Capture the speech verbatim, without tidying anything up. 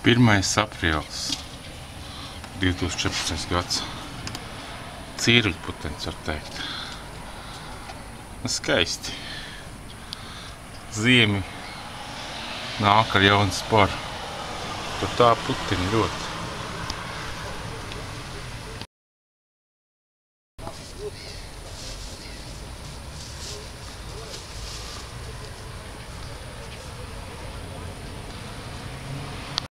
pirmais aprīlis, divi tūkstoši četrpadsmitais gads. Cīruļputenis, var teikt. Skaisti. Ziemi nāk ar jaunu sporu. Tur tā putini ļoti.